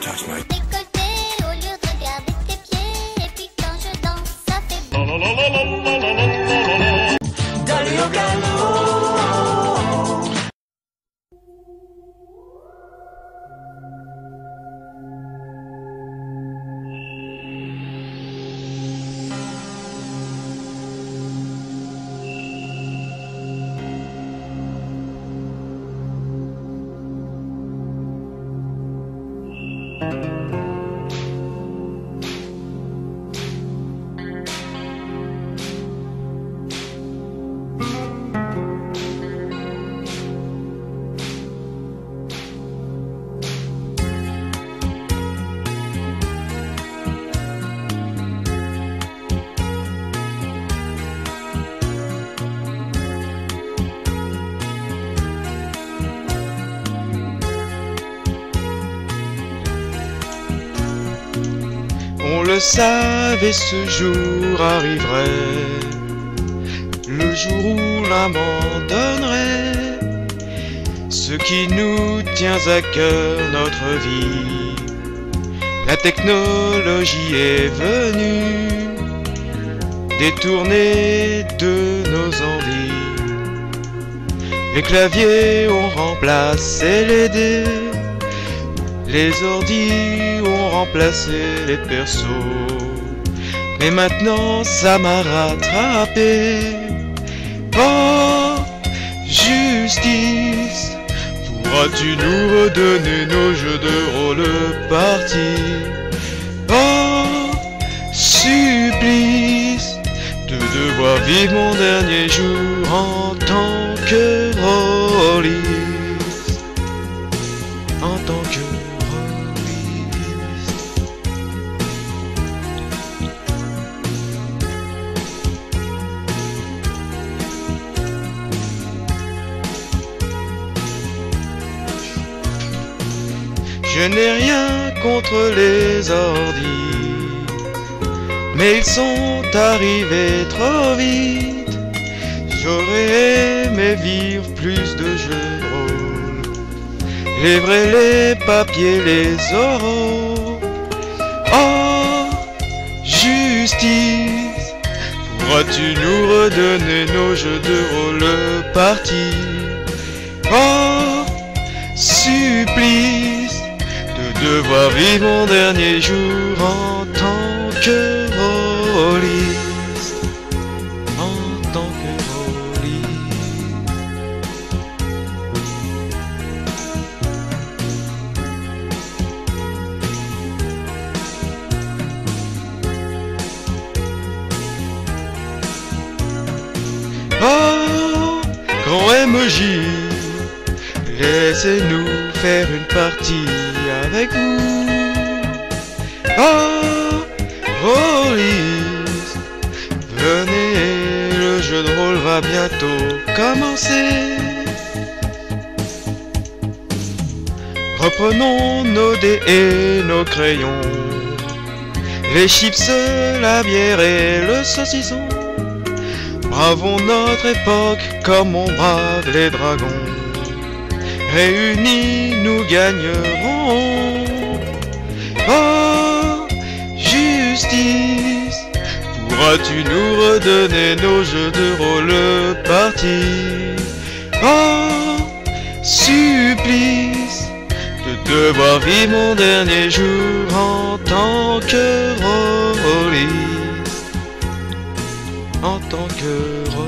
Décolleté au lieu de regarder tes pieds. Et puis quand je danse, ça fait D'aller au galop. On le savait, ce jour arriverait, le jour où l'abandonnerait ce qui nous tient à cœur, notre vie. La technologie est venue détourner de nos envies. Les claviers ont remplacé les dés, les ordis ont remplacé les persos. Mais maintenant ça m'a rattrapé. Oh, justice, pourras-tu nous redonner nos jeux de rôle partis? Oh, supplice, de devoir vivre mon dernier jour en tant que rôliste. En tant que je n'ai rien contre les ordis, mais ils sont arrivés trop vite. J'aurais aimé vivre plus de jeux de rôle, les vrais, les papiers, les oraux. Oh, justice, pourras-tu nous redonner nos jeux de rôle partis? Oh, supplice, devoir vivre mon dernier jour en tant que rôliste. En tant que rôliste. Oh, grand MJ, laissez-nous faire une partie avec vous. Oh, rôliste, venez, le jeu de rôle va bientôt commencer. Reprenons nos dés et nos crayons, les chips, la bière et le saucisson. Bravons notre époque comme on brave les dragons. Réunis, nous gagnerons. Oh, justice, pourras-tu nous redonner nos jeux de rôle partis? Oh, supplice, de devoir vivre mon dernier jour en tant que rôliste. En tant que rôliste.